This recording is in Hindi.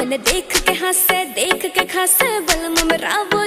मैंने देख के हंसे देख के खासे बलम मेरा वो